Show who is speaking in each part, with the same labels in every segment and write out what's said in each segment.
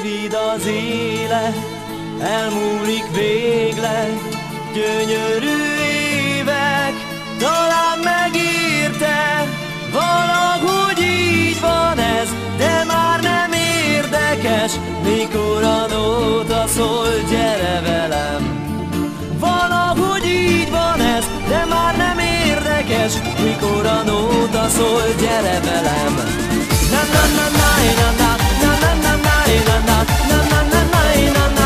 Speaker 1: Rövid az élet, elmúlik végleg, gyönyörű évek, talán megírte, valahogy így van ez, de már nem érdekes, mikor a nóta szól, gyere velem. Valahogy így van ez, de már nem érdekes, mikor a nóta szól, gyere velem. Na na na na na na na na na na na na na na na.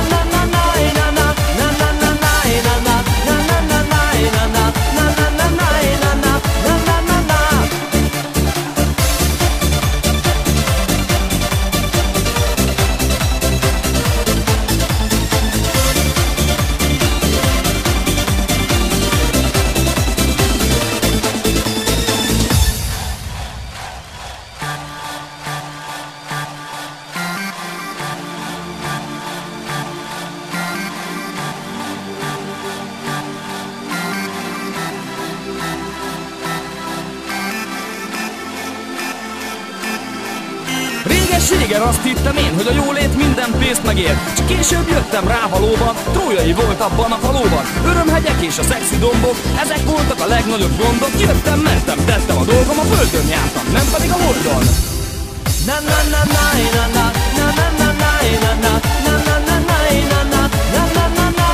Speaker 2: Régen azt hittem én, hogy a jólét minden pénzt megér. Csak később jöttem rá valóban, trójai volt abban a faluban. Örömhegyek és a szexi dombok, ezek voltak a legnagyobb gondok. Jöttem, mentem, tettem a dolgom, a földön jártam, nem pedig a holdon. Na na na na na na na na na na na na na na na na na na na na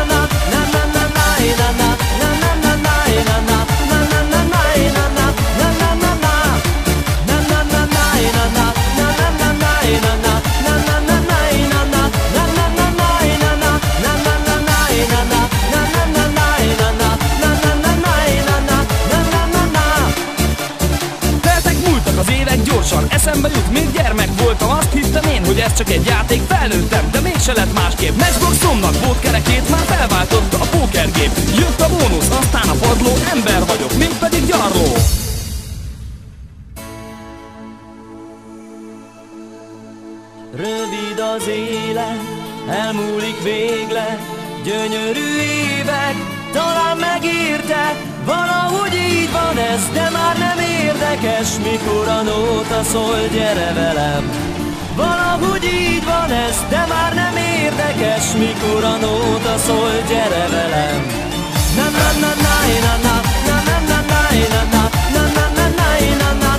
Speaker 2: eszembe jut, még gyermek voltam, azt hittem én, hogy ez csak egy játék, felnőttem, de mégse lett másképp. Matchboxomnak bótkerekét már felváltotta a pókergép. Jött a bónusz, aztán a padló, ember vagyok, mégpedig gyarló.
Speaker 1: Rövid az élet, elmúlik végleg, gyönyörű évek, talán megírte, valahogy így van ez, de már nem érdekes, mikor a nóta szól, gyere velem. Valahogy így van ez, de már nem érdekes, mikor a nóta szól, gyere velem. Na na na na na na na na na na na na na na na na na.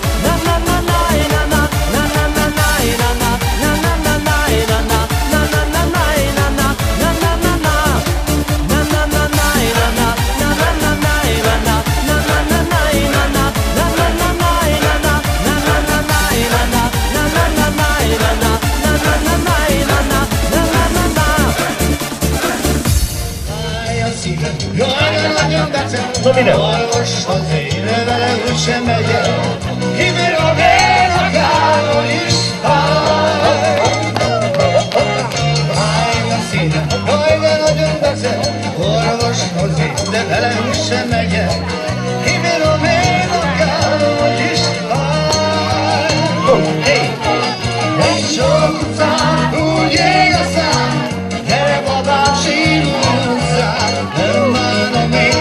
Speaker 3: Orvoshoz én vele úgysem megyek, kibírom én akárhol is áll. Fáj a szívem, jaj, de nagyon beszél, orvoshoz én, de vele úgysem megyek, kibírom én akárhol is áll. Egy sok utcán úgy ég a szám, gyere babám, sírulj hozzám, nem bánom én.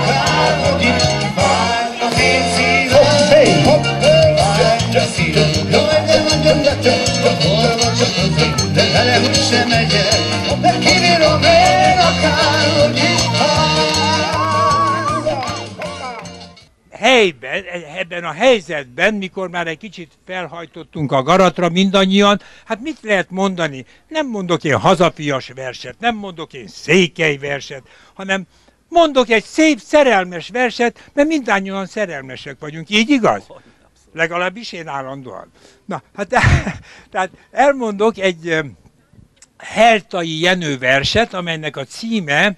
Speaker 4: Helyben, ebben a helyzetben, mikor már egy kicsit felhajtottunk a garatra mindannyian, hát mit lehet mondani? Nem mondok én hazafias verset, nem mondok én székely verset, hanem mondok egy szép szerelmes verset, mert mindannyian szerelmesek vagyunk, így igaz? Legalábbis én állandóan. Na, hát tehát elmondok egy Heltai Jenő verset, amelynek a címe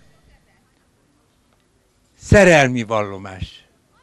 Speaker 4: Szerelmi vallomás.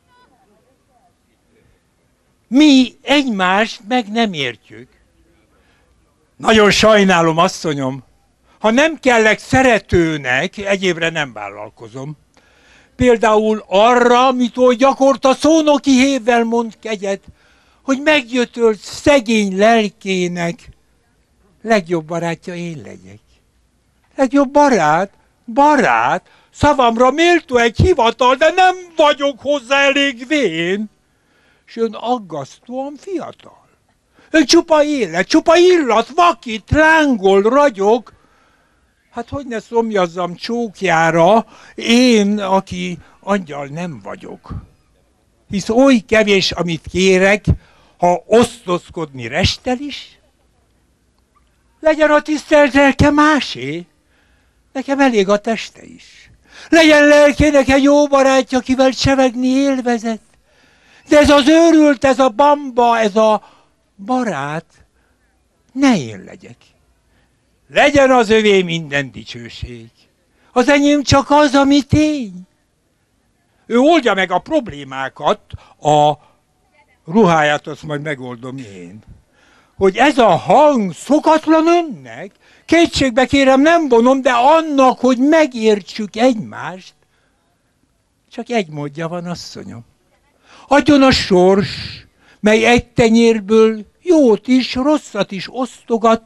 Speaker 4: Mi egymást meg nem értjük. Nagyon sajnálom, asszonyom, ha nem kellek szeretőnek, egyébre nem vállalkozom. Például arra, amit oly gyakorta szónoki hévvel mond kegyet, hogy meggyötölt szegény lelkének legjobb barátja én legyek. Legjobb barát? Barát? Szavamra méltó egy hivatal, de nem vagyok hozzá elég vén. S ön aggasztóan fiatal. Ő csupa élet, csupa illat, vakít, lángol, ragyog. Hát hogy ne szomjazzam csókjára, én, aki angyal nem vagyok. Hisz oly kevés, amit kérek, ha osztozkodni restel is. Legyen a tisztelt lelke másé, nekem elég a teste is. Legyen lelkének egy jó barátja, akivel csevegni élvezet. De ez az őrült, ez a bamba, ez a barát, ne én legyek. Legyen az övé minden dicsőség. Az enyém csak az, ami tény. Ő oldja meg a problémákat, a ruháját azt majd megoldom én. Hogy ez a hang szokatlan önnek, kétségbe kérem nem vonom, de annak, hogy megértsük egymást, csak egy módja van, asszonyom. Adjon a sors, mely egy tenyérből jót is, rosszat is osztogat,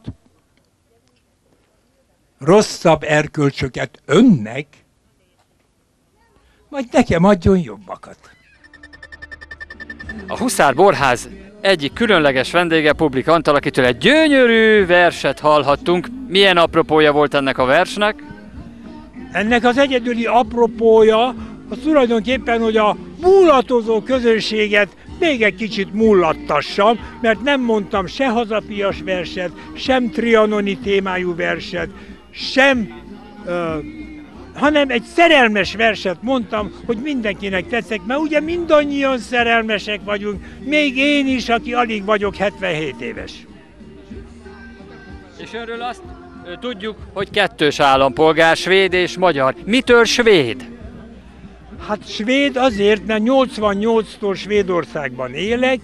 Speaker 4: rosszabb erkölcsöket önnek, majd nekem adjon jobbakat.
Speaker 5: A Huszár Borház egyik különleges vendége Publik Antal, akitől egy gyönyörű verset hallhattunk. Milyen apropója volt ennek a versnek?
Speaker 4: Ennek az egyedüli apropója az tulajdonképpen, hogy a múlatozó közönséget még egy kicsit múllattassam, mert nem mondtam se hazapias verset, sem trianoni témájú verset, hanem egy szerelmes verset mondtam, hogy mindenkinek tetszek, mert ugye mindannyian szerelmesek vagyunk, még én is, aki alig vagyok 77 éves.
Speaker 5: És erről azt tudjuk, hogy kettős állampolgár, svéd és magyar. Mitől svéd?
Speaker 4: Hát svéd azért, mert 88-tól Svédországban élek,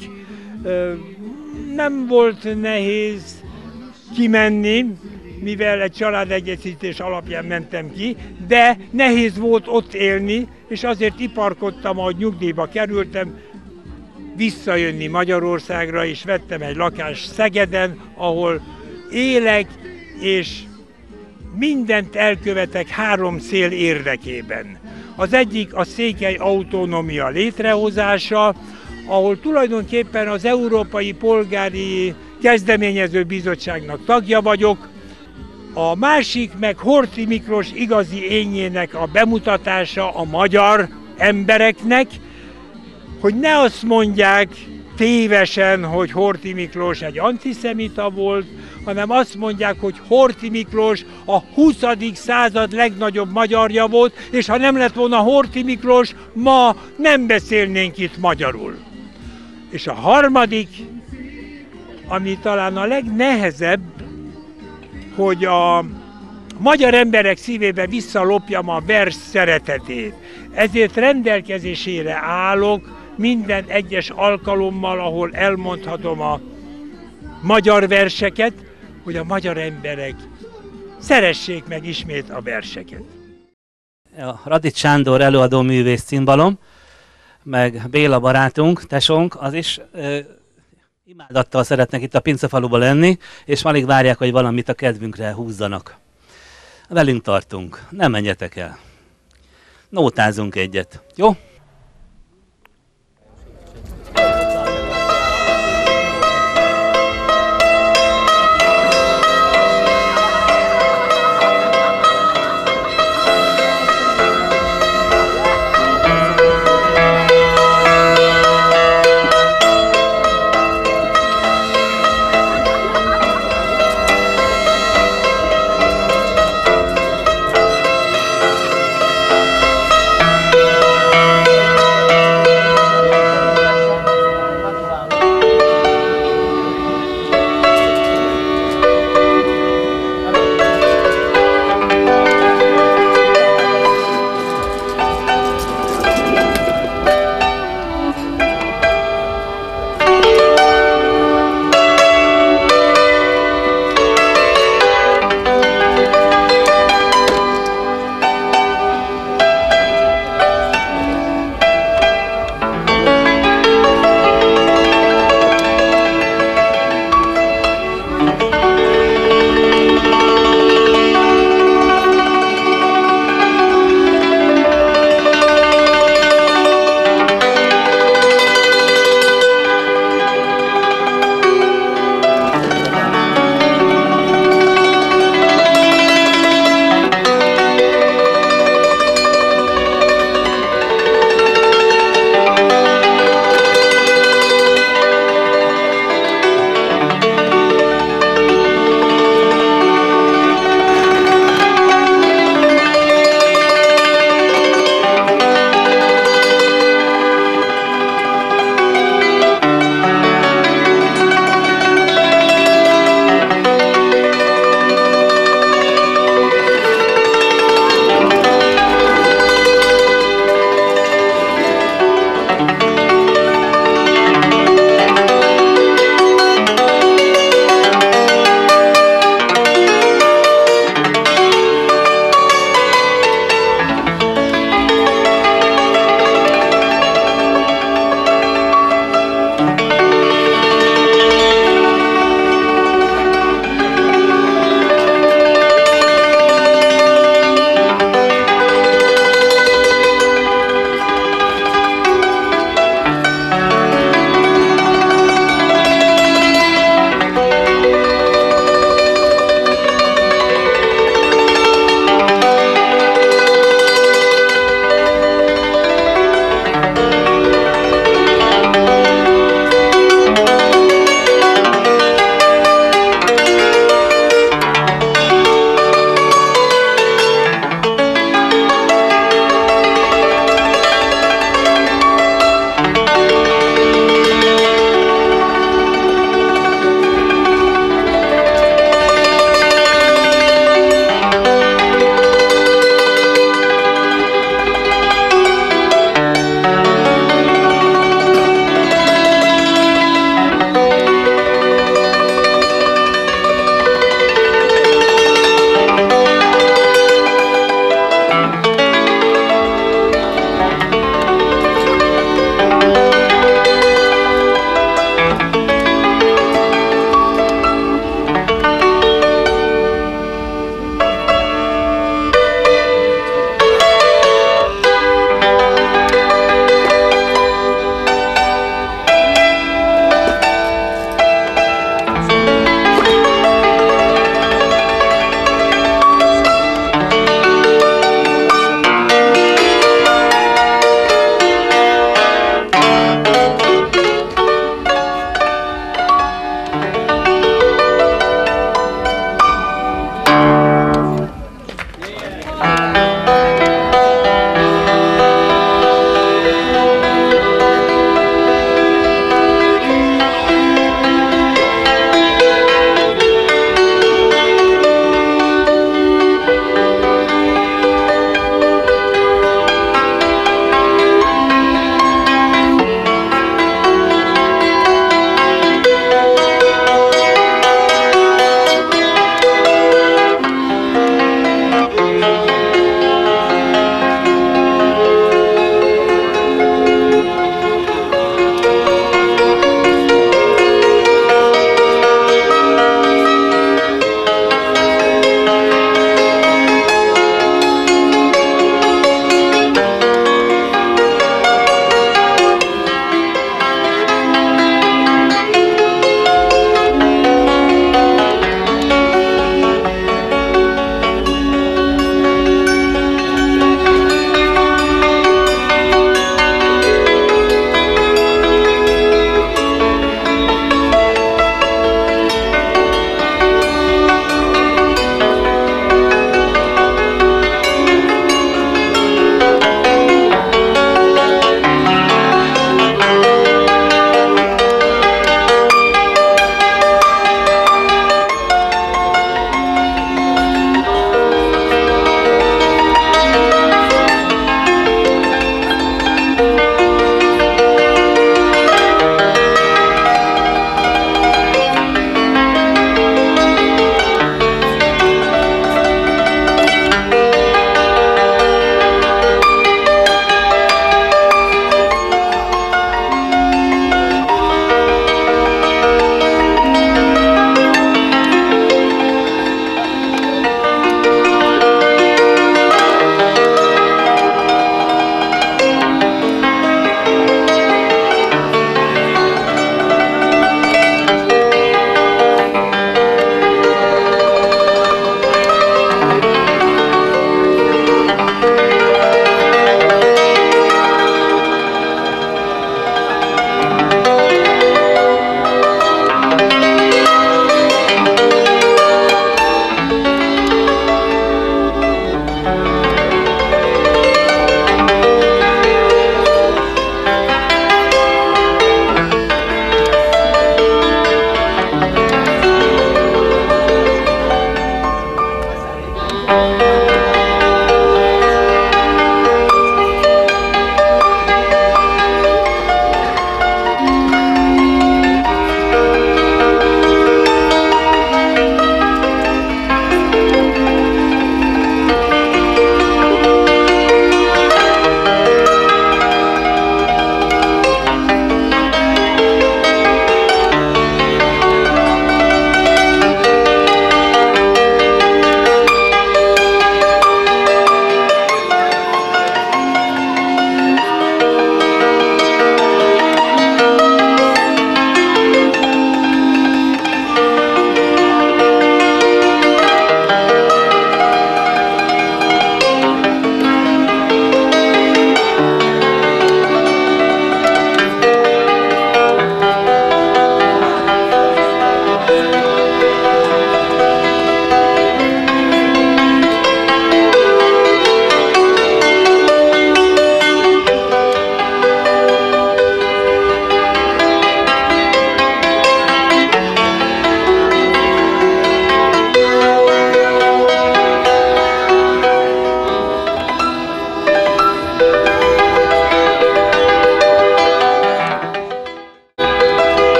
Speaker 4: nem volt nehéz kimenni, mivel egy családegyesítés alapján mentem ki, de nehéz volt ott élni, és azért iparkodtam, ahogy nyugdíjba kerültem, visszajönni Magyarországra, és vettem egy lakást Szegeden, ahol élek, és mindent elkövetek 3 cél érdekében. Az egyik a székely autonómia létrehozása, ahol tulajdonképpen az Európai Polgári Kezdeményező Bizottságnak tagja vagyok, a másik meg Horthy Miklós igazi énjének a bemutatása a magyar embereknek, hogy ne azt mondják tévesen, hogy Horthy Miklós egy antiszemita volt, hanem azt mondják, hogy Horthy Miklós a 20. század legnagyobb magyarja volt, és ha nem lett volna Horthy Miklós, ma nem beszélnénk itt magyarul. És a harmadik, ami talán a legnehezebb, hogy a magyar emberek szívébe visszalopjam a vers szeretetét. Ezért rendelkezésére állok minden egyes alkalommal, ahol elmondhatom a magyar verseket, hogy a magyar emberek szeressék meg ismét a verseket.
Speaker 6: A Radics Sándor előadó művész cimbalom, meg Béla barátunk, tesónk, az is imádattal szeretnek itt a Pincefaluba lenni, és alig várják, hogy valamit a kedvünkre húzzanak. Velünk tartunk, nem menjetek el. Nótázunk egyet, jó?